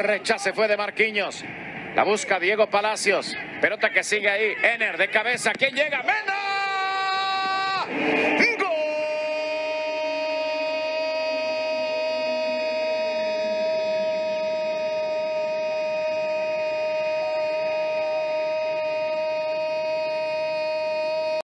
rechace fue de Marquinhos. La busca Diego Palacios. Pelota que sigue ahí. Ener de cabeza. ¿Quién llega? ¡Mena!